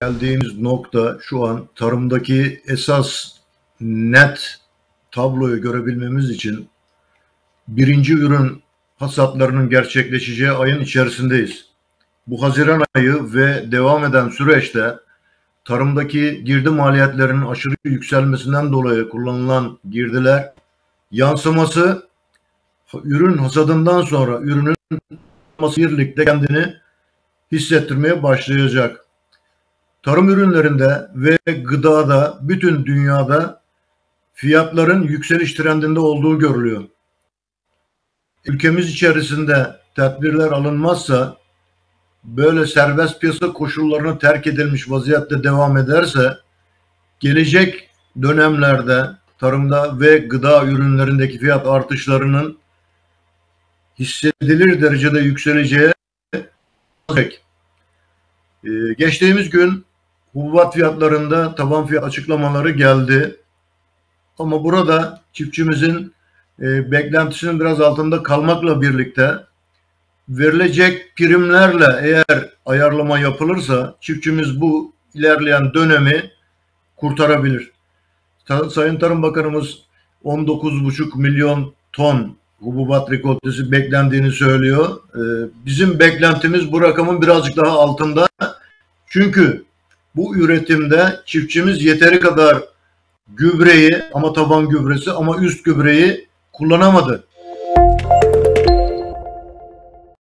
Geldiğimiz nokta şu an tarımdaki esas net tabloyu görebilmemiz için birinci ürün hasatlarının gerçekleşeceği ayın içerisindeyiz. Bu Haziran ayı ve devam eden süreçte tarımdaki girdi maliyetlerinin aşırı yükselmesinden dolayı kullanılan girdiler yansıması ürün hasadından sonra ürünün birlikte kendini hissettirmeye başlayacak. Tarım ürünlerinde ve gıdada bütün dünyada fiyatların yükseliş trendinde olduğu görülüyor. Ülkemiz içerisinde tedbirler alınmazsa, böyle serbest piyasa koşullarına terk edilmiş vaziyette devam ederse, gelecek dönemlerde tarımda ve gıda ürünlerindeki fiyat artışlarının hissedilir derecede yükseleceği geçtiğimiz gün hububat fiyatlarında taban fiyat açıklamaları geldi. Ama burada çiftçimizin beklentisinin biraz altında kalmakla birlikte verilecek primlerle eğer ayarlama yapılırsa çiftçimiz bu ilerleyen dönemi kurtarabilir. Sayın Tarım Bakanımız 19,5 milyon ton hububat rekoltesi beklendiğini söylüyor. Bizim beklentimiz bu rakamın birazcık daha altında. Çünkü bu üretimde çiftçimiz yeteri kadar gübreyi ama taban gübresi ama üst gübreyi kullanamadı.